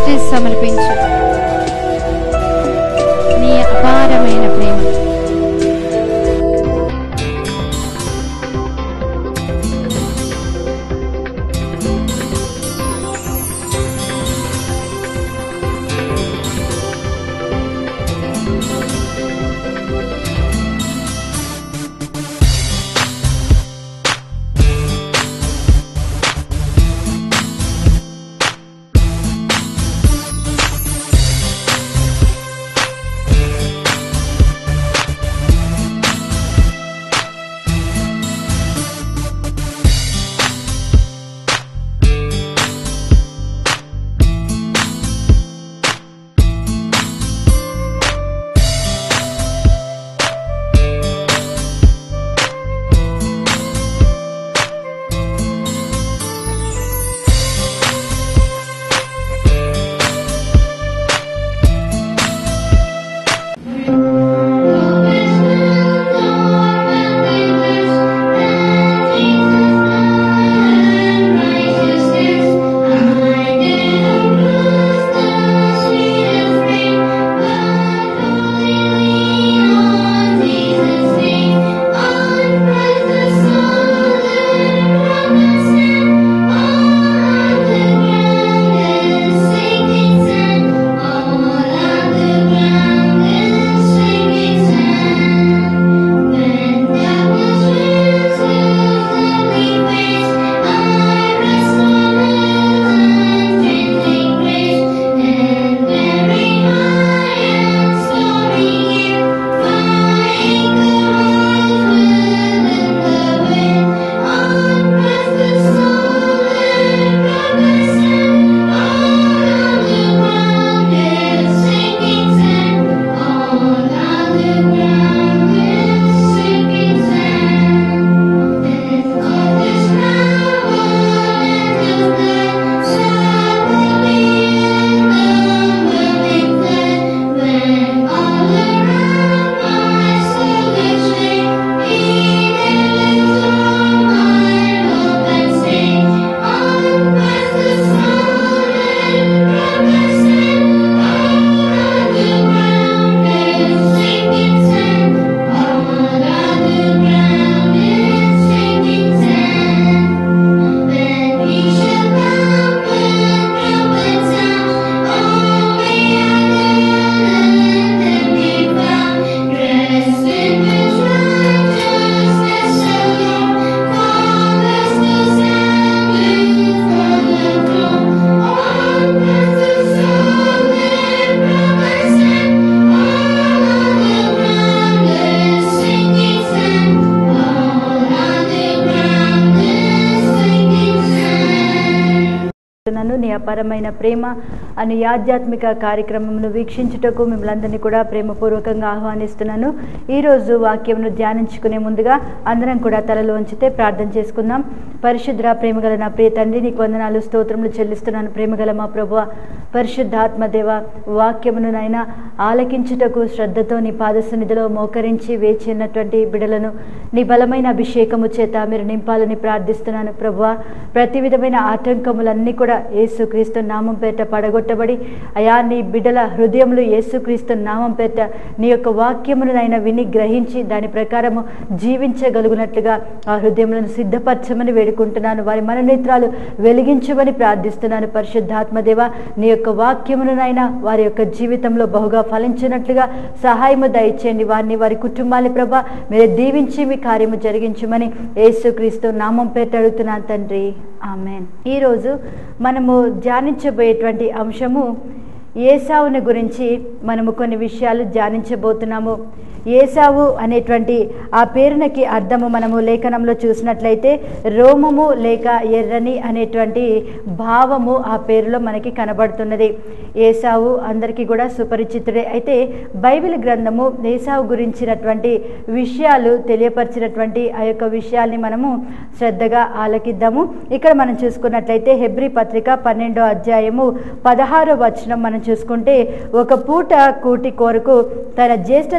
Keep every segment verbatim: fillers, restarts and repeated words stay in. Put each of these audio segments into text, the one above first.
దయచేసి సమర్పించు నీ అపారమైన ప్రేమ. నీ అపారమైన ప్రేమ అను ఆధ్యాత్మిక కార్యక్రమమును వీక్షించుటకు మిమ్మల్ని కూడా ప్రేమపూర్వకంగా ఆహ్వానిస్తున్నాను. ఈరోజు వాక్యమును ధ్యానించుకునే ముందుగా అందరం కూడా తలలో ఉంచితే ప్రార్థన చేసుకుందాం. పరిశుద్ధ ప్రేమగల నా ప్రియ తండ్రి, నీకు వందనాలు స్తోత్రములు చెల్లిస్తున్నాను. ప్రేమగల మా ప్రభువా, పరిశుద్ధాత్మదేవ, వాక్యమును నాయన ఆలకించుటకు శ్రద్ధతో నీ పాద సన్నిధిలో మోకరించి వేచి ఉన్నటువంటి బిడలను నీ బలమైన అభిషేకము చేత మీరు నింపాలని ప్రార్థిస్తున్నాను. ప్రభువా, ప్రతి విధమైన ఆటంకములన్నీ కూడా యేసుక్రీస్తు నామం పేట పడగొట్టబడి అయా నీ బిడ్డల హృదయములు యేసుక్రీస్తు నామం పేట నీ యొక్క వాక్యమునైనా విని గ్రహించి దాని ప్రకారము జీవించగలుగునట్లుగా ఆ హృదయములను సిద్ధపరచమని వేడుకుంటున్నాను. వారి మననేత్రాలు వెలిగించమని ప్రార్థిస్తున్నాను. పరిశుద్ధాత్మదేవ, నీ యొక్క వాక్యమునైనా వారి యొక్క జీవితంలో బహుగా ఫలించినట్లుగా సహాయము దయచేయండి. వారిని వారి కుటుంబాన్ని ప్రభా మీరు దీవించి మీ కార్యము జరిగించమని యేసుక్రీస్తు నామం పేట అడుగుతున్నాను తండ్రి, ఆమేన్. ఈరోజు మనము ధ్యానించబోయేటువంటి అంశము ఏసావుని గురించి మనము కొన్ని విషయాలు ధ్యానించబోతున్నాము. ఏసావు అనేటువంటి ఆ పేరునకి అర్థము మనము లేఖనంలో చూసినట్లయితే రోమము లేక ఎర్రని అనేటువంటి భావము ఆ పేరులో మనకి కనబడుతున్నది. ఏసావు అందరికీ కూడా సుపరిచితుడే. అయితే బైబిల్ గ్రంథము ఏసావు గురించినటువంటి విషయాలు తెలియపరిచినటువంటి ఆ యొక్క విషయాల్ని మనము శ్రద్ధగా ఆలకిద్దాము. ఇక్కడ మనం చూసుకున్నట్లయితే హెబ్రీ పత్రిక పన్నెండో అధ్యాయము పదహారో వచనం మనం చూసుకుంటే, ఒక పూట కూటి కొరకు తన జ్యేష్ఠత్వపు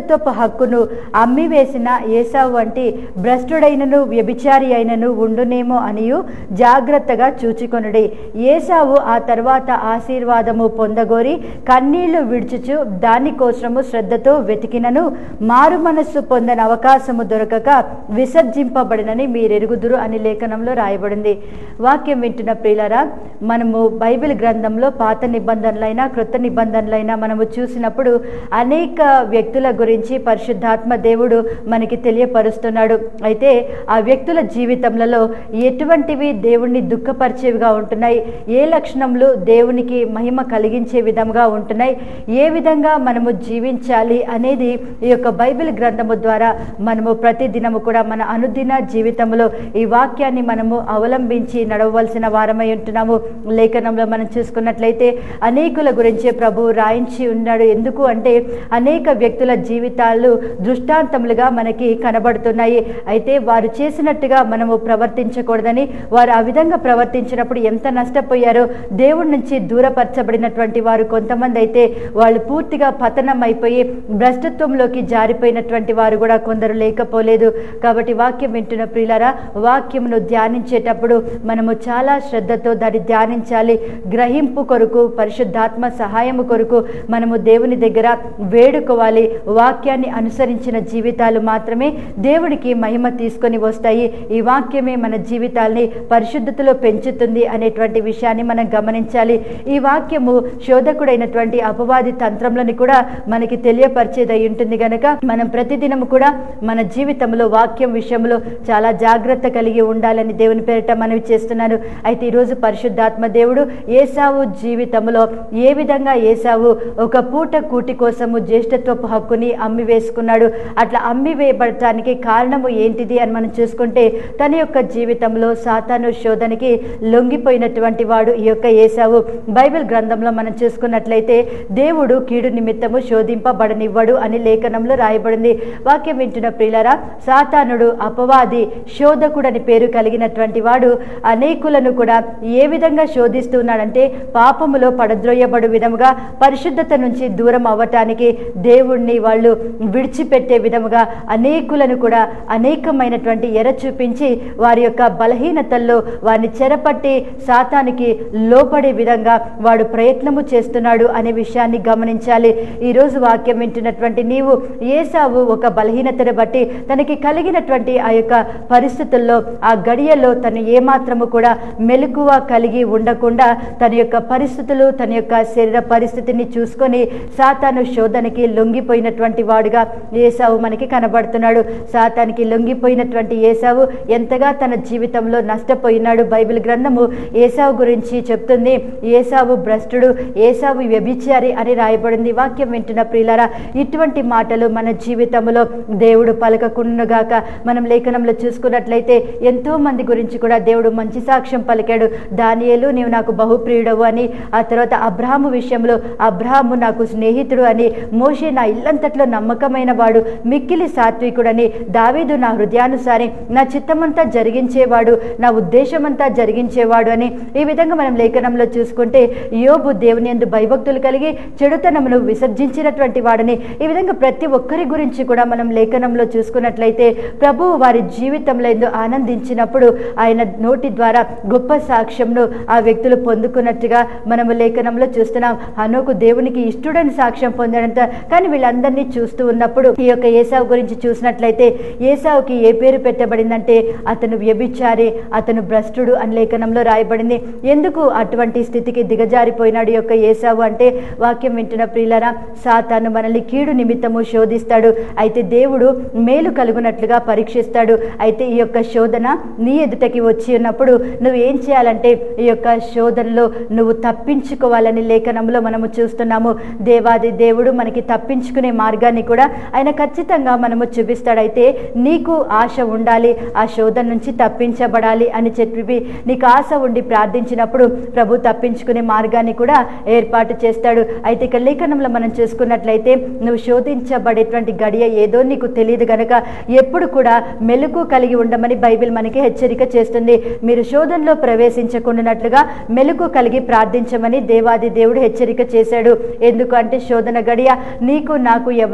హక్కును అమ్మివేసిన ఏసావు వంటి భ్రష్టుడైనను వ్యభిచారి అయినను ఉండునేమో అనియు జాగ్రత్తగా చూచుకొనుడి. ఏసావు ఆ తర్వాత ఆశీర్వాదము పొందగోరి కన్నీళ్లు విడుచుచు దానికోసము శ్రద్ధతో వెతికినను మారు మనస్సు పొందని అవకాశము దొరకక విసర్జింపబడినని మీరెరుగుదురు అని లేఖనంలో రాయబడింది. వాక్యం వింటున్న ప్రియులారా, మనము బైబిల్ గ్రంథంలో పాత నిబంధనలైనా క్రొత్త నిబంధనలైనా మనము చూసినప్పుడు అనేక వ్యక్తుల గురించి పరిశుద్ధాత్మ దేవుడు మనకి తెలియపరుస్తున్నాడు. అయితే ఆ వ్యక్తుల జీవితంలో ఎటువంటివి దేవుణ్ణి దుఃఖపరిచేవిగా ఉంటున్నాయి, ఏ లక్షణములు దేవునికి మహిమ కలిగించే విధంగా ఉంటున్నాయి, ఏ విధంగా మనము జీవించాలి అనేది ఈ యొక్క బైబిల్ గ్రంథము ద్వారా మనము ప్రతిదినము కూడా మన అనుదిన జీవితంలో ఈ వాక్యాన్ని మనము అవలంబించి నడవవలసిన వారమై ఉంటున్నాము. లేఖనంలో మనం చూసుకున్నట్లయితే అనేకుల గురించి ప్రభువు రాయించి ఉన్నాడు. ఎందుకు అంటే అనేక వ్యక్తుల జీవితాలు దృష్టాంతములుగా మనకి కనబడుతున్నాయి. అయితే వారు చేసినట్టుగా మనము ప్రవర్తించకూడదని, వారు ఆ విధంగా ప్రవర్తించినప్పుడు ఎంత నష్టపోయారో, దేవుడి నుంచి దూరపరచబడినటువంటి వారు కొంతమంది అయితే వాళ్ళు పూర్తిగా పతనం అయిపోయి భ్రష్టత్వంలోకి జారిపోయినటువంటి వారు కూడా కొందరు లేకపోలేదు. కాబట్టి వాక్యం వింటున్న ప్రియులారా, వాక్యమును ధ్యానించేటప్పుడు మనము చాలా శ్రద్ధతో దాన్ని ధ్యానించాలి. గ్రహింపు కొరకు, పరిశుద్ధాత్మ సహాయము కొరకు మనము దేవుని దగ్గర వేడుకోవాలి. వాక్యాన్ని అనుసరించిన జీవితాలు మాత్రమే దేవుడికి మహిమ తీసుకొని వస్తాయి. ఈ వాక్యమే మన జీవితాల్ని పరిశుద్ధతలో పెంచుతుంది అనేటువంటి విషయాన్ని మనం గమనించాలి. ఈ వాక్యము శోధకుడైనటువంటి అపవాది తంత్రములను కూడా మనకి తెలియపరిచేదై ఉంటుంది గనక మనం ప్రతిదినము కూడా మన జీవితంలో వాక్యం విషయంలో చాలా జాగ్రత్త కలిగి ఉండాలని దేవుని పేరిట మనవి చేస్తున్నాను. అయితే ఈరోజు పరిశుద్ధాత్మ దేవుడు ఏసావు జీవితంలో ఏ విధంగా ఏసావు ఒక పూట కూటి కోసము జ్యేష్ఠత్వపు హక్కుని అమ్మి వేసుకున్నాడు, అట్లా అమ్మి వేయబడటానికి కారణము ఏంటిది అని మనం చూసుకుంటే తన యొక్క జీవితంలో సాతాను శోధనకి లొంగిపోయినటువంటి వాడు ఈ యొక్క ఏసావు. బైబిల్ గ్రంథంలో మనం చూసుకున్నట్లయితే దేవుడు కీడు నిమిత్తము శోధింపబడనివ్వడు అని లేఖనంలో రాయబడింది. వాక్యం వింటున్న ప్రియులారా, సాతానుడు అపవాది శోధకుడని పేరు కలిగినటువంటి వాడు అనేకులను కూడా ఏ విధంగా శోధిస్తున్నాడంటే పాపములో పడద్రోయబడు విధముగా, పరిశుద్ధత నుంచి దూరం అవ్వటానికి దేవుణ్ణి వాళ్ళు విడిచిపెట్టే విధముగా అనేకులను కూడా అనేకమైనటువంటి ఎర చూపించి వారి యొక్క బలహీనతల్లో వారిని చెరపట్టి సాతానికి లోపడే విధంగా వాడు ప్రయత్నము చేస్తున్నాడు అనే విషయాన్ని గమనించాలి. ఈరోజు వాక్యం వింటున్నటువంటి నీవు ఏసావు ఒక బలహీనతను బట్టి తనకి కలిగినటువంటి ఆ యొక్క పరిస్థితుల్లో ఆ గడియలో తను ఏమాత్రము కూడా మెలకువ కలిగి ఉండకుండా తన యొక్క పరిస్థితులు తన యొక్క శరీర పరిస్థితిని చూసుకొని సాతాను శోధనకి లొంగిపోయినటువంటి వాడుగా ఏసావు మనకి కనబడుతున్నాడు. సాతానికి లొంగిపోయినటువంటి ఏసావు ఎంతగా తన జీవితంలో నష్టపోయినాడు. బైబిల్ గ్రంథము ఏసావు గురించి చెప్తుంది. ఏసావు భ్రష్టుడు, ఏసావు వ్యభిచారి అని రాయబడింది. వాక్యం వింటున్న ప్రియులారా, ఇటువంటి మాటలు మన జీవితంలో దేవుడు పలకకుండుగాక. మనం లేఖనంలో చూసుకున్నట్లయితే ఎంతో మంది గురించి కూడా దేవుడు మంచి సాక్ష్యం పలికాడు. దానియేలు నీవు నాకు బహుప్రియుడవు అని, ఆ తర్వాత అబ్రాహాము విషయంలో అబ్రాహాము నాకు స్నేహితుడు అని, మోషే నా ఇల్లంతట్లో నమ్మకమైన వాడు, మిక్కిలి సాత్వికుడని, దావీదు నా హృదయానుసారి నా చిత్తమంతా జరిగించేవాడు, నా ఉద్దేశమంతా జరిగించేవాడు అని. ఈ విధంగా మనం లేఖనంలో చూసుకుంటే యోబు దేవుని యందు భయభక్తులు కలిగి చెడుతనమును విసర్జించినటువంటి వాడని. ఈ విధంగా ప్రతి ఒక్కరి గురించి కూడా మనం లేఖనంలో చూసుకున్నట్లయితే ప్రభువు వారి జీవితంలో ఎందు ఆనందించినప్పుడు ఆయన నోటి ద్వారా గొప్ప సాక్ష్యంను ఆ వ్యక్తులు పొందుకున్నట్టుగా మనము లేఖనంలో చూస్తున్నాం. హనోకు దేవునికి ఇష్టడని సాక్ష్యం పొందాడంట. కానీ వీళ్ళందరినీ చూస్తూ ఉన్నప్పుడు ఈ యొక్క ఏసావు గురించి చూసినట్లయితే ఏసావుకి ఏ పేరు పెట్టబడిందంటే అతను వ్యభిచారి, అతను భ్రష్టుడు అని లేఖనంలో రాయబడింది. ఎందుకు అటువంటి స్థితికి దిగజారిపోయినాడు ఈ యొక్క ఏసావు అంటే, వాక్యం వింటున్న ప్రియులారా, సాతాను మనల్ని కీడు నిమిత్తము శోధిస్తాడు. అయితే దేవుడు మేలు కలుగునట్లుగా పరీక్షిస్తాడు. అయితే ఈ యొక్క శోధన నీ ఎదుటకి వచ్చి ఉన్నప్పుడు నువ్వు ఏం చేయాలంటే ఈ యొక్క శోధనలో నువ్వు తప్పించుకోవాలని లేఖనంలో మనము చూస్తున్నాము. దేవాది దేవుడు మనకి తప్పించుకునే మార్గాన్ని కూడా ఆయన ఖచ్చితంగా మనము చూపిస్తాడైతే నీకు ఆశ ఉండాలి, ఆ శోధన నుంచి తప్పించబడాలి అని చెప్పి నీకు ఆశ ఉండి ప్రార్థించినప్పుడు ప్రభు తప్పించుకునే మార్గాన్ని కూడా ఏర్పాటు చేస్తాడు. అయితే ఇక లేఖనంలో మనం చూసుకున్నట్లయితే నువ్వు శోధించబడేటువంటి గడియ ఏదో నీకు తెలియదు గనక ఎప్పుడు కూడా మెలకు కలిగి ఉండమని బైబిల్ మనకి హెచ్చరిక చేస్తుంది. మీరు శోధనలో ప్రవేశించకుండానట్లుగా మెలకు కలిగి ప్రార్థించమని దేవాది దేవుడు హెచ్చరిక చేశాడు. ఎందుకంటే శోధన గడియ నీకు నాకు ఎవరికి తెలియదు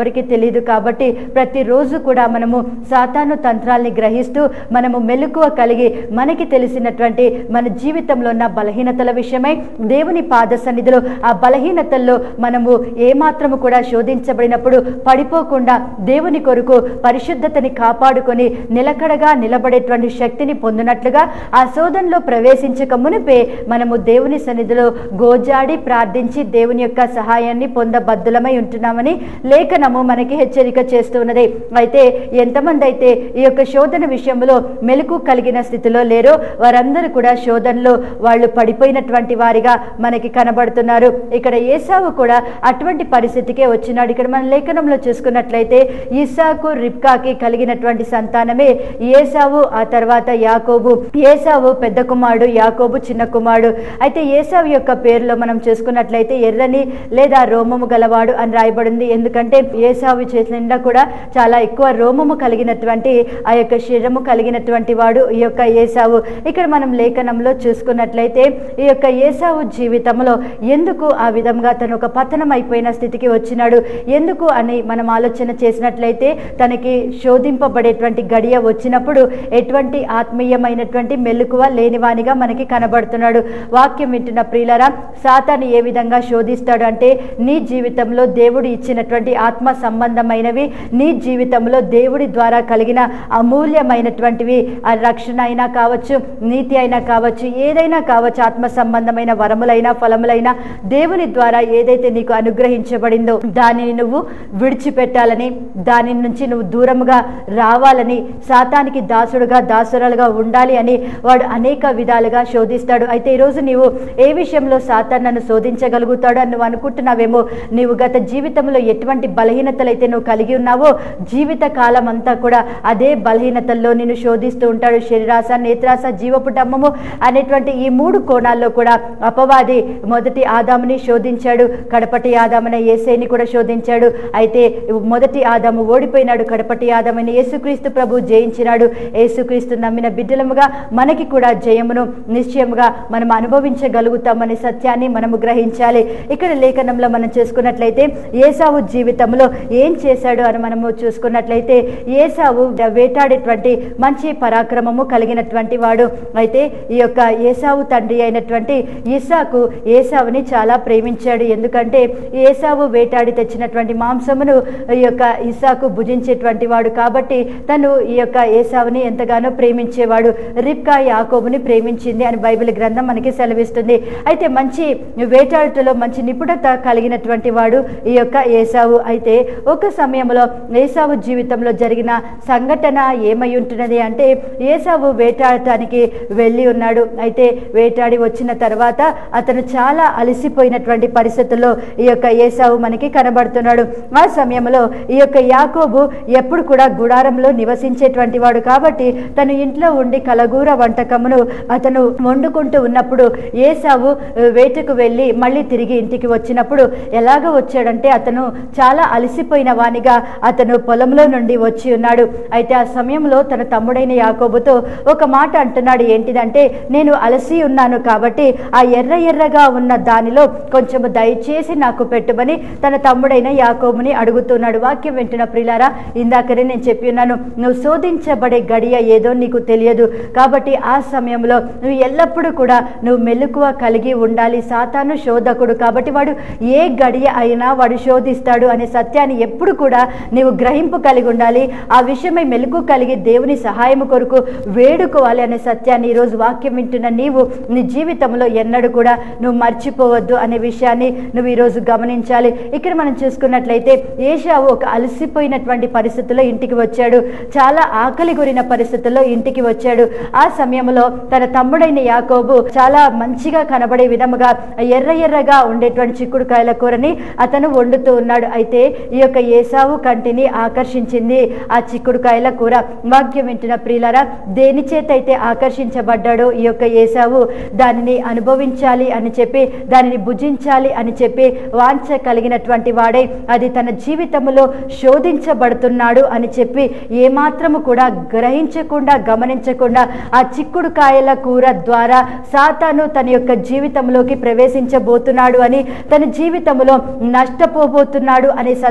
తెలియదు. కాబట్టి ప్రతిరోజు కూడా మనము సాతాను తంత్రాల్ని గ్రహిస్తూ మనము మెలకువ కలిగి మనకి తెలిసినటువంటి మన జీవితంలో ఉన్న బలహీనతల విషయమై దేవుని పాద సన్నిధిలో ఆ బలహీనతల్లో మనము ఏమాత్రము కూడా శోధించబడినప్పుడు పడిపోకుండా దేవుని కొరకు పరిశుద్ధతని కాపాడుకొని నిలకడగా నిలబడేటువంటి శక్తిని పొందినట్లుగా ఆ శోధనలో ప్రవేశించక మునిపే మనము దేవుని సన్నిధిలో గోజాడి ప్రార్థించి దేవుని యొక్క సహాయాన్ని పొందబద్దులమై ఉంటున్నామని లేఖనము మనకి హెచ్చరిక చేస్తూ ఉన్నది. అయితే ఎంతమంది అయితే ఈ యొక్క శోధన విషయంలో మెలకు కలిగిన స్థితిలో లేరో వారందరూ కూడా శోధనలో వాళ్ళు పడిపోయినటువంటి వారిగా మనకి కనబడుతున్నారు. ఇక్కడ ఏసావు కూడా అటువంటి పరిస్థితికే వచ్చినాడు. ఇక్కడ మన లేఖనంలో చూసుకున్నట్లయితే ఇస్సాకు రిబ్కాకి కలిగినటువంటి సంతానమే ఏసావు, ఆ తర్వాత యాకోబు. ఏసావు పెద్ద కుమారుడు, యాకోబు చిన్న కుమారుడు. అయితే ఏసావు యొక్క పేరులో మనం చూసుకున్నట్లయితే ఎర్రని లేదా రోమము గలవాడు అని రాయబడింది. ఎందుకంటే ఏసావు చేతి నిండా కూడా చాలా ఎక్కువ రోమము కలిగినటువంటి ఆ యొక్క శరీరము కలిగినటువంటి వాడు ఈ యొక్క ఏసావు. ఇక్కడ మనం లేఖనంలో చూసుకున్నట్లయితే ఈ యొక్క ఏసావు జీవితంలో ఎందుకు ఆ విధంగా తను ఒక పతనం అయిపోయిన స్థితికి వచ్చినాడు, ఎందుకు అని మనం ఆలోచన చేసినట్లయితే తనకి శోధింపబడేటువంటి గడియ వచ్చినప్పుడు ఎటువంటి ఆత్మీయమైనటువంటి మెలకువ లేనివానిగా మనకి కనబడుతున్నాడు. వాక్యం వింటున్న ప్రియులరా, సాతాను ఏ విధంగా శోధిస్తాడు అంటే నీ జీవితంలో దేవుడు ఇచ్చినటువంటి ఆత్మ సంబంధమైనవి, నీ జీవితంలో దేవుడి ద్వారా కలిగిన అమూల్యమైనటువంటివి, ఆ రక్షణ అయినా కావచ్చు, నీతి అయినా కావచ్చు, ఏదైనా కావచ్చు, ఆత్మ సంబంధమైన వరములైనా ఫలములైనా దేవుని ద్వారా ఏదైతే నీకు అనుగ్రహించబడిందో దానిని నువ్వు విడిచిపెట్టాలని, దాని నుంచి నువ్వు దూరముగా రావాలని, సాతానికి దాసుడుగా దాసురాలుగా ఉండాలి అని వాడు అనేక విధాలుగా శోధిస్తాడు. అయితే ఈరోజు నీవు ఏ విషయంలో సాతాను నన్ను శోధించగలుగుతాడు అని నువ్వు అనుకుంటున్నావేమో. నీవు గత జీవితంలో ఎటువంటి బలహీనతలైతే నువ్వు కలిగి ఉన్నావో జీవిత కాలం అంతా కూడా అదే బలహీనతల్లో నిన్ను శోధిస్తూ ఉంటాడు. శరీరాశ, నేత్రాశ, జీవపు డమ్మము అనేటువంటి ఈ మూడు కోణాల్లో కూడా అపవాది మొదటి ఆదాముని శోధించాడు, కడపటి ఆదామున యేసేని కూడా శోధించాడు. అయితే మొదటి ఆదాము ఓడిపోయినాడు, కడపటి ఆదాముని యేసుక్రీస్తు ప్రభు జయించినాడు. యేసుక్రీస్తు నమ్మిన బిడ్డలముగా మనకి కూడా జయమును నిశ్చయముగా మనం అనుభవించగలుగుతామనే సత్యాన్ని మనము గ్రహించాలి. ఇక్కడ లేఖనంలో మనం చూసుకున్నట్లయితే ఏసావు జీవితంలో ఏం చేశాడు అని మనము చూసుకున్నట్లయితే ఏసావు వేటాడేటువంటి మంచి పరాక్రమము కలిగినటువంటి వాడు. అయితే ఈ యొక్క ఏసావు తండ్రి అయినటువంటి ఇస్సాకు ఏసావుని చాలా ప్రేమించాడు. ఎందుకంటే ఏసావు వేటాడి తెచ్చినటువంటి మాంసమును ఈ యొక్క ఇస్సాకు భుజించేటువంటి వాడు కాబట్టి తను ఈ యొక్క ఏసావుని ఎంతగానో ప్రేమించేవాడు. రిబ్కా యాకోబుని ప్రేమించింది అని బైబిల్ గ్రంథం మనకి సెలవిస్తుంది. అయితే మంచి వేటాడుటలో మంచి నిపుణత కలిగినటువంటి వాడు ఈ యొక్క ఏసావు. అయితే ఒక సమయంలో ఏసావు జీవితంలో జరిగిన సంఘటన ఏమై ఉంటున్నది అంటే ఏసావు వేటాడటానికి వెళ్ళి ఉన్నాడు. అయితే వేటాడి వచ్చిన తర్వాత అతను చాలా అలసిపోయినటువంటి పరిస్థితుల్లో ఈ యొక్క ఏసావు మనకి కనబడుతున్నాడు. ఆ సమయంలో ఈ యొక్క యాకోబు ఎప్పుడు కూడా గుడారంలో నివసించేటువంటి వాడు కాబట్టి తను ఇంట్లో ఉండి కలగూర వంటకమును అతను వండుకుంటూ ఉన్నప్పుడు ఏసావు వేటకు వెళ్ళి మళ్ళీ తిరిగి ఇంటికి వచ్చినప్పుడు ఎలాగ వచ్చాడంటే అతను చాలా అలసిపోయిన వానిగా అతను పొలంలో నుండి వచ్చి ఉన్నాడు. అయితే ఆ సమయంలో తన తమ్ముడైన యాకోబుతో ఒక మాట అంటున్నాడు. ఏంటిదంటే, నేను అలసి ఉన్నాను కాబట్టి ఆ ఎర్ర ఎర్రగా ఉన్న దానిలో కొంచెము దయచేసి నాకు పెట్టుమని తన తమ్ముడైన యాకోబుని అడుగుతున్నాడు. వాక్యం వింటున్న ప్రియులారా, ఇందాకనే నేను చెప్పి ఉన్నాను, నువ్వు శోధించబడే గడియ ఏదో నీకు తెలియదు. కాబట్టి ఆ సమయంలో నువ్వు ఎల్లప్పుడూ కూడా నువ్వు మెలకువ కలిగి ఉండాలి. సాతాను శోధకుడు కాబట్టి వాడు ఏ గడియ అయినా వాడు శోధిస్తాడు అనే సత్యాన్ని ఎప్పుడు కూడా నీవు గ్రహింపు కలిగి ఉండాలి. ఆ విషయమై మెలకు కలిగి దేవుని సహాయము కొరకు వేడుకోవాలి అనే సత్యాన్ని ఈరోజు వాక్యం వింటున్న నీవు నీ జీవితంలో ఎన్నడూ కూడా నువ్వు మర్చిపోవద్దు అనే విషయాన్ని నువ్వు ఈరోజు గమనించాలి. ఇక్కడ మనం చూసుకున్నట్లయితే ఏశావు ఒక అలసిపోయినటువంటి పరిస్థితుల్లో ఇంటికి వచ్చాడు. చాలా ఆకలి గురిన పరిస్థితుల్లో ఇంటికి వచ్చాడు. ఆ సమయంలో తన తమ్ముడైన యాకోబు చాలా మంచిగా కనబడే విధముగా ఎర్ర ఎర్రగా ఉండేటువంటి చిక్కుడుకాయల కూరని అతను వండుతూ ఉన్నాడు. అయితే ఈ యొక్క ఏశావు కంటిని ఆకర్షించింది ఆ చిక్కుడుకాయల కూర. వాక్యం వింటున్న ప్రియులారా, దేని చేత అయితే ఆకర్షించబడ్డాడో ఈ యొక్క ఏశావు దానిని అనుభవించాలి అని చెప్పి, దానిని భుజించాలి అని చెప్పి వాంఛ కలిగినటువంటి వాడే అది తన జీవితంలో శోధించబడుతున్నాడు అని చెప్పి ఏమాత్రము కూడా గ్రహించకుండా గమనించకుండా ఆ చిక్కుడుకాయల కూర ద్వారా సాతాను తన యొక్క జీవితంలోకి ప్రవేశించబోతున్నాడు అని, తన జీవితంలో నష్టపోబోతున్నాడు అనే సత్యాన్ని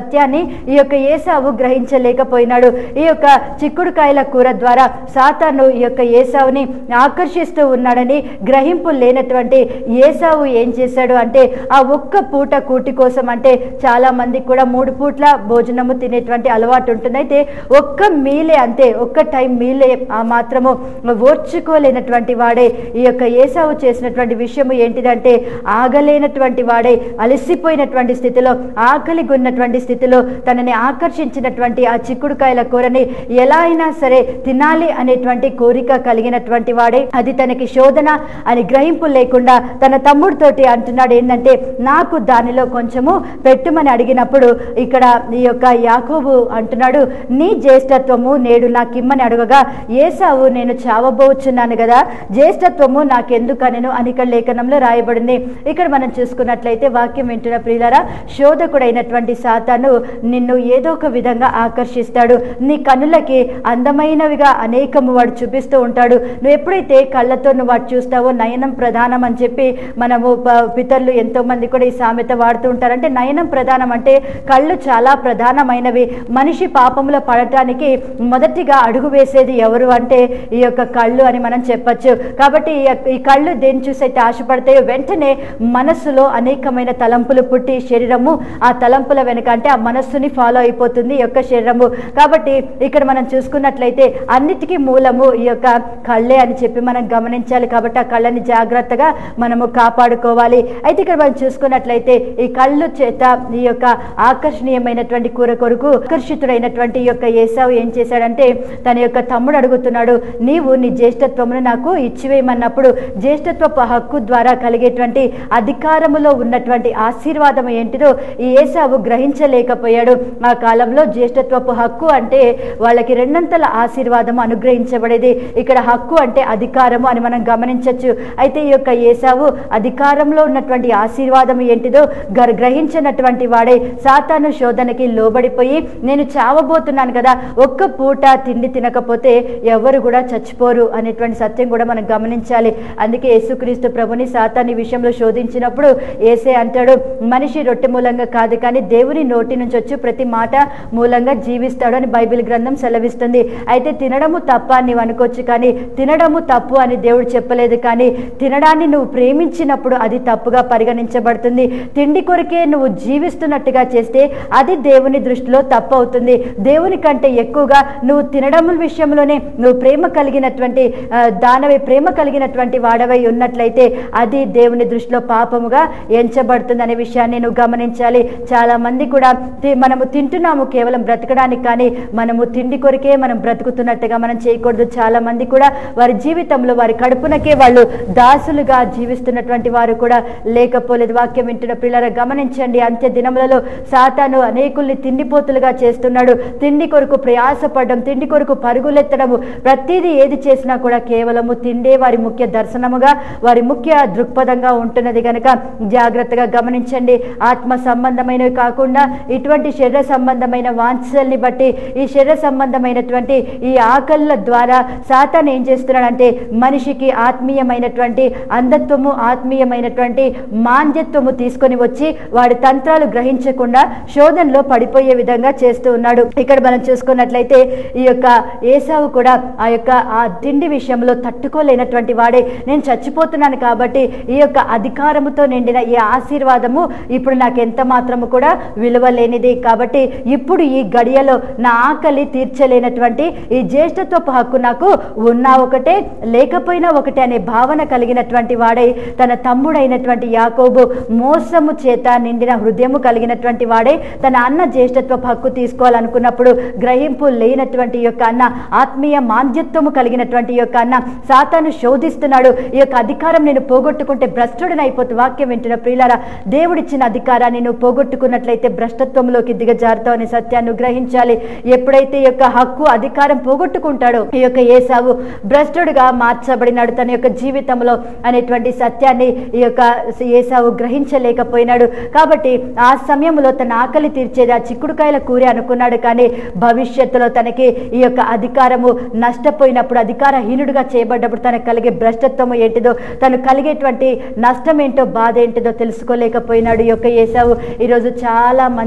ఈ యొక్క ఏసావు గ్రహించలేకపోయినాడు. ఈ యొక్క చిక్కుడుకాయల కూర ద్వారా సాతాను ఈ యొక్క ఏసావుని ఆకర్షిస్తూ ఉన్నాడని గ్రహింపు లేనటువంటి ఏసావు ఏం చేశాడు అంటే ఆ ఒక్క పూట కూటి కోసం, అంటే చాలా మందికి కూడా మూడు పూట్ల భోజనము తినేటువంటి అలవాటు ఉంటుంది. అయితే ఒక్క మీలే, అంతే ఒక్క టైం మీలే ఆ మాత్రము ఓర్చుకోలేనటువంటి వాడే ఈ యొక్క ఏసావు చేసినటువంటి విషయము ఏంటిదంటే ఆగలేనటువంటి వాడే, అలసిపోయినటువంటి స్థితిలో, ఆకలి కొన్నటువంటి స్థితిలో తనని ఆకర్షించినటువంటి ఆ చిక్కుడుకాయల కూరని ఎలా అయినా సరే తినాలి అనేటువంటి కోరిక కలిగినటువంటి వాడే, అది తనకి శోధన అని గ్రహింపు లేకుండా తన తమ్ముడితోటి అంటున్నాడు ఏంటంటే నాకు దానిలో కొంచెము పెట్టుమని అడిగినప్పుడు ఇక్కడ ఈ యొక్క యాకోబు అంటున్నాడు నీ జ్యేష్ఠత్వము నేడు నాకు ఇమ్మని అడగగా ఏసావు నేను చావబోచున్నాను కదా, జ్యేష్ఠత్వము నాకెందుకనెను అని ఇక్కడ లేఖనంలో రాయబడింది. ఇక్కడ మనం చూసుకున్నట్లయితే వాక్యం వింటున్న ప్రియులారా, శోధకుడైనటువంటి సాతాను నిన్ను ఏదో ఒక విధంగా ఆకర్షిస్తాడు. నీ కన్నులకి అందమైనవిగా అనేకము వాడు చూపిస్తూ ఉంటాడు. నువ్వు ఎప్పుడైతే కళ్ళతో నువ్వు వాడు చూస్తావో, నయనం ప్రధానం అని చెప్పి మనము పితరులు ఎంతో మంది కూడా ఈ సామెత వాడుతూ ఉంటారు. అంటే నయనం ప్రధానం అంటే కళ్ళు చాలా ప్రధానమైనవి. మనిషి పాపంలో పడటానికి మొదటిగా అడుగు వేసేది ఎవరు అంటే ఈ యొక్క కళ్ళు అని మనం చెప్పచ్చు. కాబట్టి ఈ కళ్ళు దేని చూసైతే ఆశపడతాయో వెంటనే మనస్సులో అనేకమైన తలంపులు పుట్టి శరీరము ఆ తలంపుల వెనుక, అంటే ఆ మనస్సుని ఫాలో అయిపోతుంది ఈ యొక్క శరీరము. కాబట్టి ఇక్కడ మనం చూసుకున్నట్లయితే అన్నిటికీ మూలము ఈ యొక్క కళ్ళే అని చెప్పి మనం గమనించాలి. కాబట్టి ఆ కళ్ళని జాగ్రత్తగా మనము కాపాడుకోవాలి. అయితే ఇక్కడ మనం చూసుకున్నట్లయితే ఈ కళ్ళు చేత ఈ యొక్క ఆకర్షణీయమైనటువంటి కూర కొరకు ఆకర్షితుడైనటువంటి ఈ యొక్క ఏసావు ఏం చేశాడంటే తన యొక్క తమ్ముడు అడుగుతున్నాడు నీవు నీ జ్యేష్ఠత్వమును నాకు ఇచ్చివేయమన్నప్పుడు జ్యేష్ఠత్వపు హక్కు ద్వారా కలిగేటువంటి అధికారములో ఉన్నటువంటి ఆశీర్వాదం ఏంటిదో ఈ ఏసావు గ్రహించలేకపోయాడు. ఆ కాలంలో జ్యేష్ఠత్వపు హక్కు అంటే వాళ్ళకి రెండంతల ఆశీర్వాదము అనుగ్రహించబడేది. ఇక్కడ హక్కు అంటే అధికారము అని మనం గమనించవచ్చు. అయితే ఈ యొక్క ఏసావు అధికారంలో ఉన్నటువంటి ఆశీర్వాదం ఏంటిదో గ్రహించినటువంటి వాడే సాతాను శోధనకి లోబడిపోయి నేను చావబోతున్నాను కదా, ఒక్క పూట తిండి తినకపోతే ఎవరు కూడా చచ్చిపోరు అనేటువంటి సత్యం కూడా మనం గమనించాలి. అందుకే యేసుక్రీస్తు ప్రభుని సాతాను ఈ విషయంలో శోధించినప్పుడు ఏసే అంటాడు మనిషి రొట్టె మూలంగా కాదు కానీ దేవుని నోటి నుంచి వచ్చి ప్రతి మాట మూలంగా జీవిస్తాడు అని బైబిల్ గ్రంథం సెలవిస్తుంది. అయితే తినడము తప్ప అని నీవు అనుకోవచ్చు, కానీ తినడము తప్పు అని దేవుడు చెప్పలేదు. కానీ తినడాన్ని నువ్వు ప్రేమించినప్పుడు అది తప్పుగా పరిగణించబడుతుంది. తిండి కొరకే నువ్వు జీవిస్తున్నట్టుగా చేస్తే అది దేవుని దృష్టిలో తప్పు అవుతుంది. దేవుని కంటే ఎక్కువగా నువ్వు తినడం విషయంలోనే నువ్వు ప్రేమ కలిగినటువంటి దానవై ప్రేమ కలిగినటువంటి వాడవై ఉన్నట్లయితే అది దేవుని దృష్టిలో పాపముగా ఎంచబడుతుంది అనే విషయాన్ని నువ్వు గమనించాలి. చాలా మంది కూడా మనము తింటున్నాము కేవలం బ్రతకడానికి, కానీ మనము తిండి కొరకే మనం బ్రతుకుతున్నట్టుగా మనం చేయకూడదు. చాలా మంది కూడా వారి జీవితంలో వారి కడుపునకే వాళ్ళు దాసులుగా జీవిస్తున్నటువంటి వారు కూడా లేకపోలేదు. వాక్యం వింటున్న పిల్లల గమనించండి, అంత్య దినములలో సాతాను అనేకుల్ని తిండిపోతులుగా చేస్తున్నాడు. తిండి కొరకు ప్రయాసపడడం, తిండి కొరకు పరుగులెత్తడము, ప్రతిదీ ఏది చేసినా కూడా కేవలము తిండే వారి ముఖ్య దర్శనముగా వారి ముఖ్య దృక్పథంగా ఉంటున్నది కనుక జాగ్రత్తగా గమనించండి. ఆత్మ సంబంధమైనవి కాకుండా ఇటువంటి శరీర సంబంధమైన వాంఛల్ని బట్టి ఈ శరీర సంబంధమైనటువంటి ఈ ఆకళ్ళ ద్వారా సాతాను ఏం చేస్తున్నాడంటే మనిషికి ఆత్మీయమైనటువంటి అంధత్వము, ఆత్మీయమైనటువంటి మాంద్యత్వము తీసుకొని వచ్చి వాడి తంత్రాలు గ్రహించకుండా శోధనలో పడిపోయే విధంగా చేస్తూ ఉన్నాడు. ఇక్కడ మనం చూసుకున్నట్లయితే ఈ యొక్క ఏసావు కూడా ఆ యొక్క ఆ తిండి విషయంలో తట్టుకోలేనటువంటి వాడే. నేను చచ్చిపోతున్నాను కాబట్టి ఈ యొక్క అధికారముతో నిండిన ఈ ఆశీర్వాదము ఇప్పుడు నాకు ఎంత మాత్రము కూడా విలువ లేనిది. కాబట్టి ఇప్పుడు ఈ గడియలో నా ఆకలి తీర్చలేనటువంటి ఈ జ్యేష్ఠత్వపు హక్కు నాకు ఉన్నా ఒకటే లేకపోయినా ఒకటే అనే భావన కలిగినటువంటి వాడై తన తమ్ముడైనటువంటి యాకోబు మోసము చేత నిండిన హృదయము కలిగినటువంటి వాడై తన అన్న జ్యేష్ఠత్వపు హక్కు తీసుకోవాలనుకున్నప్పుడు గ్రహింపు లేనటువంటి యొక్క అన్న, ఆత్మీయ మాంద్యత్వము కలిగినటువంటి యొక్క అన్న సాతాను శోధిస్తున్నాడు. ఈ యొక్క అధికారం నేను పోగొట్టుకుంటే భ్రష్టుడిని అయిపోతు. వాక్యం వింటున్న ప్రియులారా, దేవుడిచ్చిన అధికారాన్ని నువ్వు పోగొట్టుకున్నట్లయితే భ్రష్టత్వంలోకి దిగజారుతావు అనే సత్యాన్ని గ్రహించాలి. ఎప్పుడైతే ఈ యొక్క హక్కు అధికారం పోగొట్టుకుంటాడో ఈ యొక్క ఏసావు భ్రష్టుడుగా మార్చబడినాడు తన యొక్క జీవితంలో అనేటువంటి సత్యాన్ని ఈ యొక్క ఏసావు గ్రహించలేకపోయినాడు. కాబట్టి ఆ సమయంలో తన ఆకలి తీర్చేది ఆ చిక్కుడుకాయల కూరే అనుకున్నాడు. కానీ భవిష్యత్తులో తనకి ఈ యొక్క అధికారము నష్టపోయినప్పుడు, అధికారహీనుడిగా చేయబడ్డప్పుడు తనకు కలిగే భ్రష్టత్వము ఏంటిదో, తను కలిగేటువంటి నష్టం ఏంటో, బాధ ఏంటిదో తెలుసుకోలేకపోయినాడు ఈ యొక్క ఏసావు. ఈరోజు చాలా మంది కూడా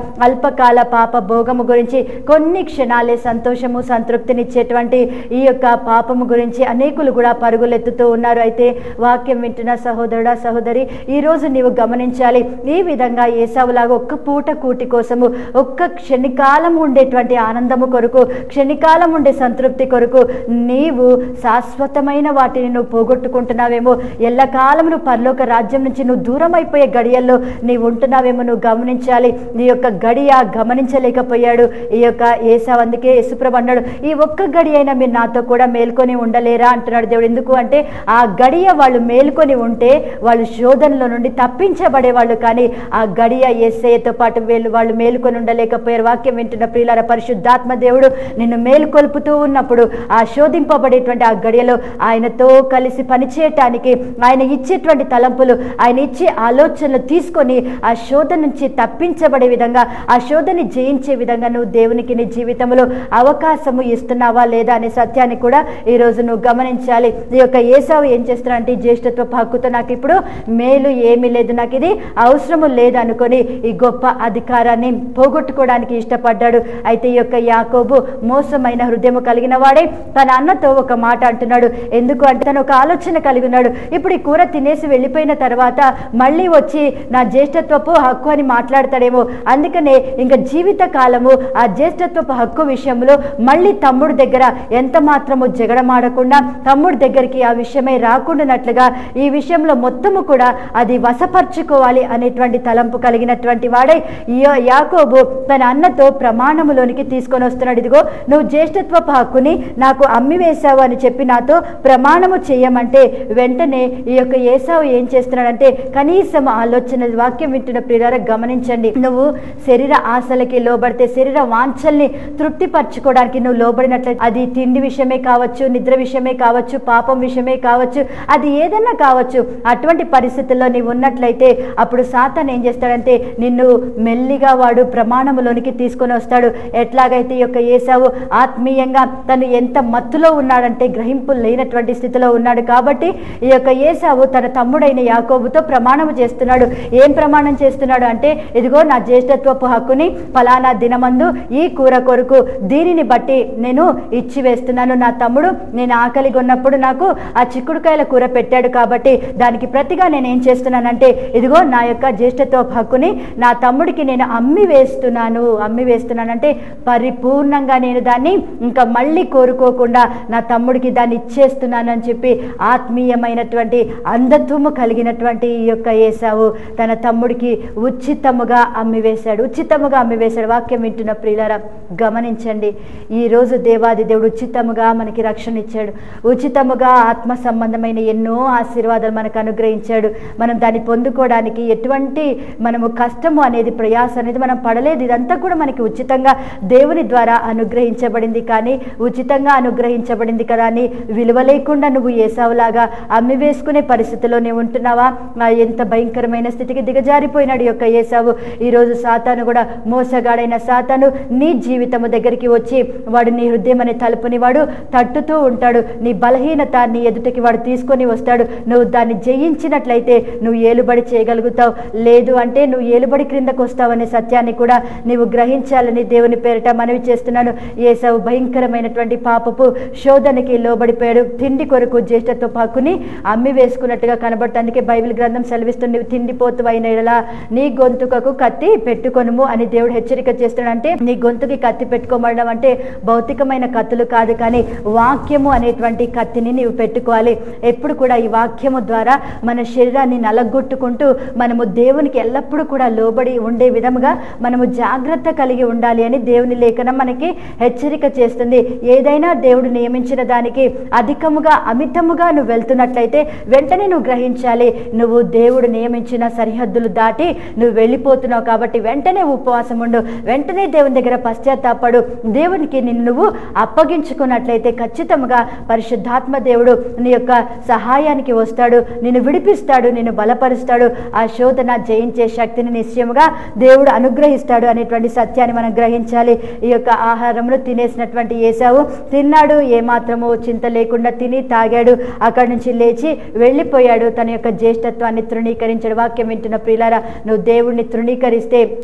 అల్పకాల పాప భోగము గురించి, కొన్ని క్షణాలే సంతోషము సంతృప్తినిచ్చేటువంటి ఈ యొక్క పాపము గురించి అనేకులు కూడా పరుగులెత్తుతూ ఉన్నారు. అయితే వాక్యం వింటున్న సహోదరుడా సహోదరి, ఈరోజు నీవు గమనించాలి, ఈ విధంగా ఏసావులాగా ఒక్క పూట కూటి కోసము, ఒక్క క్షణికాలం ఉండేటువంటి ఆనందము కొరకు, క్షణికాలం ఉండే సంతృప్తి కొరకు నీవు శాశ్వతమైన వాటిని నువ్వు పోగొట్టుకుంటున్నావేమో, ఎల్లకాలం నువ్వు పరలోక రాజ్యం నుంచి నువ్వు దూరం అయిపోయే గడియల్లో నీవు ఉంటున్నావేమో నువ్వు గమనించాలి. నీ యొక్క గడియ గమనించలేకపోయాడు ఈ యొక్క ఏసావు. అందుకే యేసుప్రభు అన్నాడు, ఈ ఒక్క గడి అయినా మీరు నాతో కూడా మేల్కొని ఉండలేరా అంటున్నాడు దేవుడు. ఎందుకు అంటే ఆ గడియ వాళ్ళు మేల్కొని ఉంటే వాళ్ళు శోధనలో నుండి తప్పించబడేవాళ్ళు, కానీ ఆ గడియ యేసయ్యతో పాటు వీళ్ళు వాళ్ళు మేలుకొని ఉండలేకపోయారు. వాక్యం వింటున్న ప్రియులారా, పరిశుద్ధాత్మ దేవుడు నిన్ను మేలుకొల్పుతూ ఉన్నప్పుడు ఆ శోధింపబడేటువంటి ఆ గడియలో ఆయనతో కలిసి పనిచేయటానికి ఆయన ఇచ్చేటువంటి తలంపులు, ఆయన ఇచ్చే ఆలోచనలు తీసుకొని ఆ శోధన నుంచి తప్పించబడే విధంగా, ఆ శోధని జయించే విధంగా నువ్వు దేవునికి నీ జీవితంలో అవకాశము ఇస్తున్నావా లేదా అనే సత్యాన్ని కూడా ఈరోజు నువ్వు గమనించాలి. ఈ యొక్క ఏసావు ఏం చేస్తున్నాడంటే, జ్యేష్ఠత్వపు హక్కుతో నాకు ఇప్పుడు మేలు ఏమీ లేదు, నాకు ఇది అవసరము లేదు అనుకొని ఈ గొప్ప అధికారాన్ని పోగొట్టుకోవడానికి ఇష్టపడ్డాడు. అయితే ఈ యొక్క యాకోబు మోసమైన హృదయం కలిగిన వాడే తన అన్నతో ఒక మాట అంటున్నాడు. ఎందుకు అంటే తను ఒక ఆలోచన కలిగి ఉన్నాడు, ఇప్పుడు ఈ కూర తినేసి వెళ్ళిపోయిన తర్వాత మళ్ళీ వచ్చి నా జ్యేష్ఠత్వపు హక్కు అని మాట్లాడతాడేమో, అందుకనే ఇంకా జీవిత కాలము ఆ జ్యేష్ఠత్వపు హక్కు విషయంలో మళ్ళీ తమ్ముడు దగ్గర ఎంత మాత్రము జగడమాడకుండా, తమ్ముడు దగ్గరికి ఆ విషయమై రాకుండానట్లుగా ఈ విషయంలో మొత్తము కూడా అది వశపరుచుకోవాలి అనేటువంటి తలంపు కలిగినటువంటి వాడే యాకోబు తన అన్నతో ప్రమాణములోనికి తీసుకొని వస్తున్నాడు. ఇదిగో నువ్వు జ్యేష్ఠత్వపు హక్కుని నాకు అమ్మి వేశావు అని చెప్పి నాతో ప్రమాణము చేయమంటే వెంటనే ఈ యొక్క ఏసావు ఏం చేస్తున్నాడంటే, కనీసం ఆలోచన, వాక్యం వింటున్న ప్రియులారా గమనించండి, నువ్వు శరీర ఆశలకి లోబడితే, శరీర వాంఛల్ని తృప్తిపరచుకోవడానికి నువ్వు లోబడినట్లయితే, అది తిండి విషయమే కావచ్చు, నిద్ర విషయమే కావచ్చు, పాపం విషయమే కావచ్చు, అది ఏదన్నా కావచ్చు, అటువంటి పరిస్థితుల్లో నీవు ఉన్నట్లయితే అప్పుడు సాతాను ఏం చేస్తాడంటే నిన్ను మెల్లిగా వాడు ప్రమాణములోనికి తీసుకొని వస్తాడు. ఎట్లాగైతే ఈ యొక్క ఏసావు ఆత్మీయంగా తను ఎంత మత్తులో ఉన్నాడంటే గ్రహింపు లేనటువంటి స్థితిలో ఉన్నాడు. కాబట్టి ఈ యొక్క ఏసావు తన తమ్ముడైన యాకోబుతో ప్రమాణము చేస్తున్నాడు. ఏం ప్రమాణం చేస్తున్నాడు అంటే, ఇదిగో నా జ్యేష్ఠత్వపు హక్కుని ఫలానా దినమందు ఈ కూర కొరకు దీనిని బట్టి నేను ఇచ్చి వేస్తున్నాను. నా తమ్ముడు నేను ఆకలి కొన్నప్పుడు నాకు ఆ చిక్కుడుకాయల కూర పెట్టాడు కాబట్టి దానికి ప్రతిగా నేను ఏం చేస్తున్నానంటే, ఇదిగో నా యొక్క జ్యేష్ఠత్వపు హక్కుని నా తమ్ముడికి నేను అమ్మి వేస్తున్నాను. అమ్మి వేస్తున్నానంటే పరిపూర్ణంగా నేను దాన్ని ఇంకా మళ్ళీ కోరుకోకుండా నా తమ్ముడికి దాన్ని ఇచ్చేస్తున్నాను అని చెప్పి ఆత్మీయమైనటువంటి అంధత్వము కలిగినటువంటి ఈ యొక్క ఏసావు తన తమ్ముడికి ఉచితముగా అమ్మివేశాడు. ఉచితముగా అమ్మివేశాడు. వాక్యం వింటున్న ప్రియులారా గమనించండి, ఈరోజు దేవాది దేవుడు ఉచితముగా మనకి రక్షణ ఇచ్చాడు. ఉచితముగా ఆత్మ సంబంధమైన ఎన్నో ఆశీర్వాదాలు మనకు అనుగ్రహించాడు. మనం దాన్ని పొందుకోవడానికి ఎటువంటి మనము కష్టము అనేది, ప్రయాస అనేది మనం పడలేదు. ఇదంతా కూడా మనకి ఉచితంగా దేవుని ద్వారా అనుగ్రహించబడింది. కానీ ఉచితంగా అనుగ్రహించబడింది కదా అని విలువ లేకుండా నువ్వు ఏసావులాగా అమ్మి వేసుకునే పరిస్థితిలో నీవు ఉంటున్నావా? ఎంత భయంకరమైన స్థితికి దిగజారిపోయినాడు యొక్క ఏసావు. ఈరోజు సాతాను కూడా, మోసగాడైన సాతాను నీ జీవితము దగ్గరికి వచ్చి వాడు నీ హృదయం అనే తలుపుని వాడు తట్టుతూ ఉంటాడు. నీ బలహీనత నీ ఎదుటికి వాడు తీసుకొని వస్తాడు. నువ్వు దాన్ని జయించినట్లయితే నువ్వు ఏలుబడి చేయగలుగుతావు, లేదు అంటే నువ్వు ఏలుబడి క్రిందకు వస్తావు అనే సత్యాన్ని కూడా నీవు గ్రహించాలని దేవుని పేరిట మనవి చేస్తున్నాను. ఏసావు భయంకరమైనటువంటి పాపపు శోధనకి లోబడిపోయాడు. తిండి కొరకు జ్యేష్ఠత్వ హక్కుని అమ్మి వేసుకున్నట్టుగా కనబడుతుంది. అందుకే బైబిల్ గ్రంథం సెలవిస్తుంది, తిండిపోతు అయిన ఎడల నీ గొంతుకకు కత్తి పెట్టుకొనుము అని దేవుడు హెచ్చరిక చేస్తున్నాడు. అంటే నీ గొంతుకి కత్తి పెట్టుకోమడం అంటే భౌతికమైన కత్తులు కాదు, కానీ వాక్యము అనేటువంటి కత్తిని నీవు పెట్టుకోవాలి. ఎప్పుడు కూడా ఈ వాక్యము ద్వారా మన శరీరాన్ని నలగొట్టుకుంటూ మనము దేవునికి ఎల్లప్పుడూ కూడా లోబడి ఉండే విధముగా మనము జాగ్రత్త కలిగి ఉండాలి అని దేవుని లేఖనం మనకి హెచ్చరిక చేస్తుంది. ఏదైనా దేవుడు నియమించిన దానికి అధికముగా అమితముగా నువ్వు వెళ్తున్నట్లయితే వెంటనే నువ్వు గ్రహించాలి, నువ్వు దేవుడు నియమించిన సరిహద్దులు దాటి నువ్వు వెళ్ళిపోతున్నావు. కాబట్టి వెంటనే ఉపవాసం ఉండు, వెంటనే దేవుని దగ్గర పశ్చాత్తాపడు. దేవునికి నిన్ను నువ్వు అప్పగించుకున్నట్లయితే ఖచ్చితంగా పరిశుద్ధాత్మ దేవుడు నీ యొక్క సహాయానికి వస్తాడు, నిన్ను విడిపిస్తాడు, నిన్ను బలపరుస్తాడు. ఆ శోధన జయించే శక్తిని నిశ్చయముగా దేవుడు అనుగ్రహిస్తాడు అనేటువంటి సత్యాన్ని మనం గ్రహించాలి. ఈ యొక్క ఆహారమును తినేసినటువంటి ఏసావు తిన్నాడు, ఏమాత్రము చింత లేకుండా తిని తాగాడు, అక్కడి నుంచి లేచి వెళ్ళిపోయాడు. తన యొక్క జ్యేష్ఠత్వాన్ని తృణీకరించాడు. వాక్యం వింటున్న ప్రియులారా, నువ్వు దేవుడిని తృణీకరిస్తే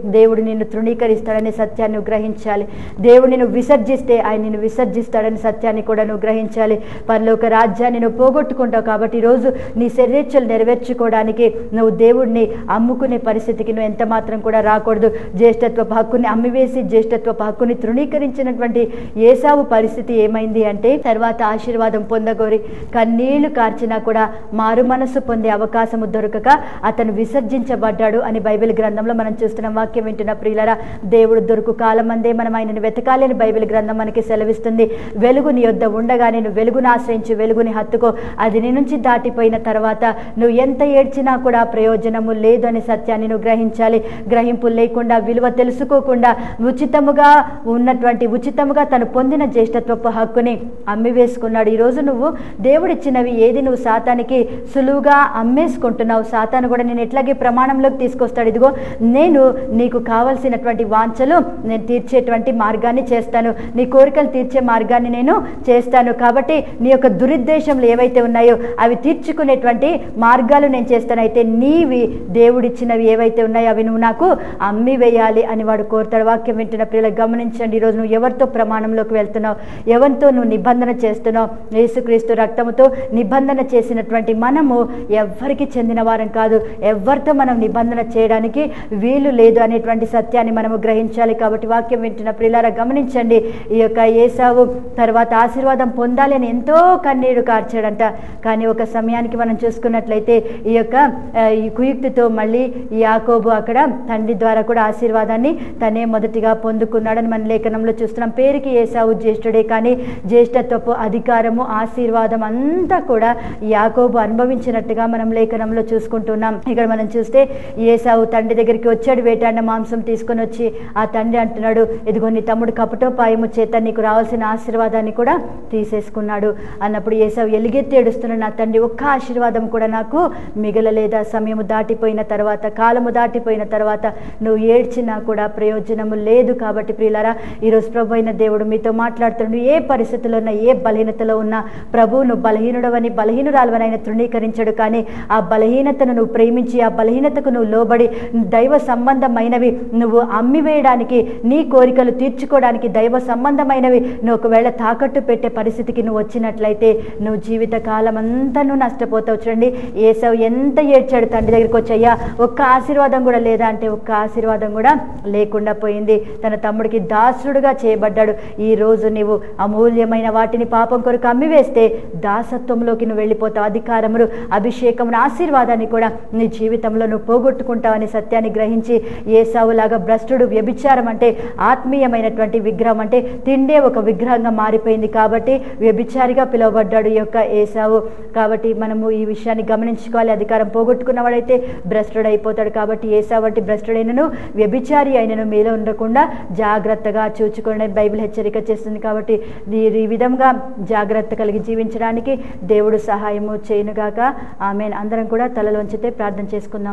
దేవుడు నిన్ను తృణీకరిస్తాడనే సత్యాన్ని నువ్వు గ్రహించాలి. దేవుడు నిన్ను విసర్జిస్తే ఆయన నిన్ను విసర్జిస్తాడనే సత్యాన్ని కూడా నువ్వు గ్రహించాలి. పరలోక రాజ్యాన్ని నువ్వు పోగొట్టుకుంటావు. కాబట్టి ఈరోజు నీ శరీరచలు నెరవేర్చుకోవడానికి నువ్వు దేవుడిని అమ్ముకునే పరిస్థితికి నువ్వు ఎంత మాత్రం కూడా రాకూడదు. జ్యేష్ఠత్వపు హక్కుని అమ్మివేసి జ్యేష్ఠత్వపు హక్కుని తృణీకరించినటువంటి ఏసావు పరిస్థితి ఏమైంది అంటే, తర్వాత ఆశీర్వాదం పొందగోరి కన్నీళ్లు కార్చినా కూడా మారు మనసు పొందే అవకాశము దొరకక అతను విసర్జించబడ్డాడు అని బైబిల్ గ్రంథంలో మనం చూస్తున్నాం. వాక్యం వింటున్న ప్రియులారా, దేవుడు దొరుకు కాలం అందే మనం ఆయనను వెతకాలి అని బైబిల్ గ్రంథం మనకి సెలవిస్తుంది. వెలుగు నీ యొద్ద ఉండగానే నువ్వు వెలుగును ఆశ్రయించి వెలుగుని హత్తుకో. అది నీ నుంచి దాటిపోయిన తర్వాత నువ్వు ఎంత ఏడ్చినా కూడా ప్రయోజనము లేదు అనే సత్యాన్ని నువ్వు గ్రహించాలి. గ్రహింపు లేకుండా, విలువ తెలుసుకోకుండా, ఉచితముగా ఉన్నటువంటి ఉచితముగా తను పొందిన జ్యేష్ఠత్వపు హక్కుని అమ్మి వేసుకున్నాడు. ఈరోజు నువ్వు దేవుడిచ్చినవి ఏది నువ్వు సాతానికి సులువుగా అమ్మేసుకుంటున్నావు. సాతాను కూడా నేను ఎట్లాగే ప్రమాణంలోకి తీసుకొస్తాడు. ఇదిగో నేను నీకు కావలసినటువంటి వాంఛలు నేను తీర్చేటువంటి మార్గాన్ని చేస్తాను, నీ కోరికలు తీర్చే మార్గాన్ని నేను చేస్తాను. కాబట్టి నీ యొక్క దురుద్దేశంలు ఏవైతే ఉన్నాయో అవి తీర్చుకునేటువంటి మార్గాలు నేను చేస్తాను. అయితే నీవి దేవుడిచ్చినవి ఏవైతే ఉన్నాయో అవి నువ్వు నాకు అమ్మి వేయాలి అని వాడు కోరుతాడు. వాక్యం వింటున్న ప్రియులకు గమనించండి. ఈరోజు నువ్వు ఎవరితో ప్రమాణంలోకి వెళ్తున్నావు, ఎవరితో నువ్వు నిబంధన చేస్తున్నావు? యేసుక్రీస్తు రక్తముతో నిబంధన చేసినటువంటి మనము ఎవ్వరికి చెందిన వారం కాదు. ఎవరితో మనం నిబంధన చేయడానికి వీలు లేదు అనేటువంటి సత్యాన్ని మనము గ్రహించాలి. కాబట్టి వాక్యం వింటున్న ప్రియులారా గమనించండి. ఈ యొక్క ఏసావు తర్వాత ఆశీర్వాదం పొందాలి అని ఎంతో కన్నీరు కార్చాడంట. కానీ ఒక సమయానికి మనం చూసుకున్నట్లయితే ఈ యొక్క ఈ కుయుక్తితో మళ్ళీ యాకోబు అక్కడ తండ్రి ద్వారా కూడా ఆశీర్వాదాన్ని తనే మొదటిగా పొందుకున్నాడని మన లేఖనంలో చూస్తున్నాం. పేరుకి ఏసావు జ్యేష్ఠుడే, కానీ జ్యేష్ఠత్వపు అధికారము ఆశీర్వాదం అంతా కూడా యాకోబు అనుభవించినట్టుగా మనం లేఖనంలో చూసుకుంటున్నాం. ఇక్కడ మనం చూస్తే ఏసావు తండ్రి దగ్గరికి వచ్చాడు, వేటాడిన మాంసం తీసుకొని వచ్చి ఆ తండ్రి అంటున్నాడు, ఇదిగో నీ తమ్ముడు కపటోపాయము చేత నీకు రావాల్సిన ఆశీర్వాదాన్ని కూడా తీసేసుకున్నాడు అన్నప్పుడు ఏసావు ఎలుగెత్తి ఏడుస్తున్నాడు, నా తండ్రి ఒక్క ఆశీర్వాదం కూడా నాకు మిగలలేదా? సమయము దాటిపోయిన తర్వాత, కాలము దాటిపోయిన తర్వాత నువ్వు ఏడ్చినా కూడా ప్రయోజనము లేదు. కాబట్టి ప్రియులారా, ఈరోజు ప్రభు అయిన దేవుడు మీతో మాట్లాడుతున్నాడు. ఏ పరిస్థితుల్లో ఉన్నా, ఏ బలహీనతలో ఉన్నా ప్రభు నువ్వు బలహీనుడవని బలహీనురాలవని ఆయన తృణీకరించడు. కానీ ఆ బలహీనతను నువ్వు ప్రేమించి, ఆ బలహీనతకు నువ్వు లోబడి, దైవ సంబంధమైనవి నువ్వు అమ్మివేయడానికి, నీ కోరికలు తీర్చుకోవడానికి దైవ సంబంధమైనవి నువ్వు ఒకవేళ తాకట్టు పెట్టే పరిస్థితికి నువ్వు వచ్చినట్లయితే నువ్వు జీవిత కాలం అంతా నువ్వు నష్టపోతావు. చూడండి, ఏసావు ఎంత ఏడ్చాడు తండ్రి దగ్గరికి వచ్చి, అయ్యా ఒక్క ఆశీర్వాదం కూడా లేదా అంటే ఒక్క ఆశీర్వాదం కూడా లేకుండా పోయింది. తన తమ్ముడికి దాసుడుగా చేయబడ్డాడు. ఈ రోజు నీవు అమూల్యమైన వాటిని పాపం కొరకు అమ్మివేస్తే దాసత్వంలోకి నువ్వు వెళ్ళిపోతావు. అధికారములు, అభిషేకమును, ఆశీర్వాదాన్ని కూడా నీ జీవితంలో నువ్వు పోగొట్టుకుంటావు అనే సత్యాన్ని గ్రహించి, ఏసావులాగా భ్రష్టుడు, వ్యభిచారం అంటే ఆత్మీయమైనటువంటి విగ్రహం అంటే తిండే ఒక విగ్రహంగా మారిపోయింది. కాబట్టి వ్యభిచారిగా పిలువబడ్డాడు ఈ యొక్క ఏసావు. కాబట్టి మనము ఈ విషయాన్ని గమనించుకోవాలి. అధికారం పోగొట్టుకున్నవాడైతే భ్రష్టుడు అయిపోతాడు. కాబట్టి ఏసావు వంటి భ్రష్టుడైనను, వ్యభిచారి అయినను మీలో ఉండకుండా జాగ్రత్తగా చూచుకోండి బైబిల్ హెచ్చరిక చేస్తుంది. కాబట్టి ఈ విధంగా జాగ్రత్త కలిగి జీవించడానికి దేవుడు సహాయము చేయనుగాక. ఆమేన్. అందరం కూడా తలలోంచితే ప్రార్థన చేసుకుందాం.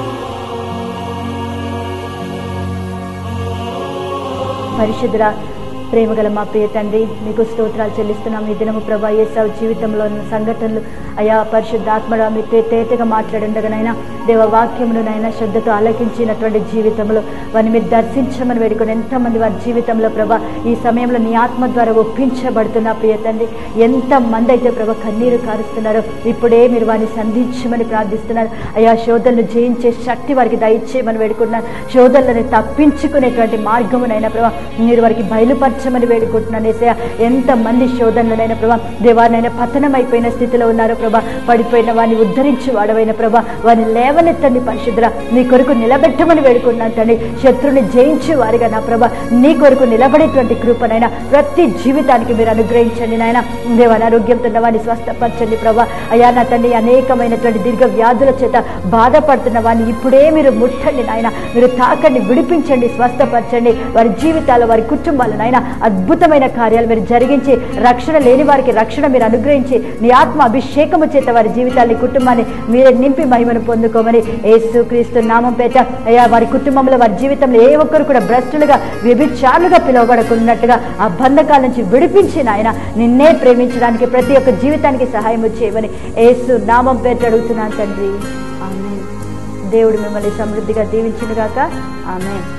పరిశుద్ధుడా, ప్రేమగల మా ప్రియ తండ్రి, మీకు స్తోత్రాలు చెల్లిస్తున్నాం. ఈ దినము ప్రభా ఏసావు జీవితంలో ఉన్న సంఘటనలు అయా పరిశుద్ధాత్మడా మీరు తేటగా మాట్లాడుండగానైనా దేవ వాక్యమును నైనా శ్రద్ధతో ఆలకించినటువంటి జీవితంలో వారిని మీరు దర్శించమని వేడుకొని ఎంతమంది వారి జీవితంలో ప్రభా ఈ సమయంలో నీ ఆత్మ ద్వారా ఒప్పించబడుతున్నా ప్రియ తండ్రి. ఎంతమంది అయితే ప్రభా కన్నీరు కారుస్తున్నారో ఇప్పుడే మీరు వారిని సంధించమని ప్రార్థిస్తున్నారు. అయా శోధనలు జయించే శక్తి వారికి దయచేయమని వేడుకుంటున్నారు. శోధనలను తప్పించుకునేటువంటి మార్గమునైనా ప్రభా మీరు వారికి బయలుపరచమని వేడుకుంటున్నాను. ఏసయ్య, ఎంతమంది శోధనలనైనా ప్రభా దేవారినైనా పతనం అయిపోయిన స్థితిలో ఉన్నారో ప్రభా, పడిపోయిన వారిని ఉద్ధరించి వాడవైన ప్రభా వారిని లేవనెత్తండి పరిశుద్ధుడా, నీ కొరకు నిలబెట్టమని వేడుకున్నాను తండ్రి. శత్రుని జయించే వారిగా నా ప్రభా నీ కొరకు నిలబడేటువంటి కృపనైనా ప్రతి జీవితానికి మీరు అనుగ్రహించండి నాయన. దేవ అనారోగ్యంతో ఉన్న వారిని స్వస్థపరచండి ప్రభా. అయా నా తండ్రి, అనేకమైనటువంటి దీర్ఘ వ్యాధుల చేత బాధపడుతున్న వారిని ఇప్పుడే మీరు ముట్టండి నాయన, మీరు తాకండి, విడిపించండి, స్వస్థపరచండి. వారి జీవితాలు, వారి కుటుంబాలు నాయన అద్భుతమైన కార్యాలు మీరు జరిగించి, రక్షణ లేని వారికి రక్షణ మీరు అనుగ్రహించి, నీ ఆత్మ అభిషేకము చేత వారి జీవితాన్ని, కుటుంబాన్ని మీరే నింపి మహిమను పొందుకోమని యేసుక్రీస్తు నామం పేట అయ్యా వారి కుటుంబంలో, వారి జీవితంలో ఏ ఒక్కరు కూడా భ్రష్టులుగా, వ్యభిచారులుగా పిలువబడుకున్నట్టుగా ఆ బంధకాల నుంచి విడిపించి నాయన నిన్నే ప్రేమించడానికి ప్రతి ఒక్క జీవితానికి సహాయం చేయమని యేసు నామం పేట అడుగుతున్నాను తండ్రి. ఆమేన్. దేవుడు మిమ్మల్ని సమృద్ధిగా దీవించునుగాక. ఆమేన్.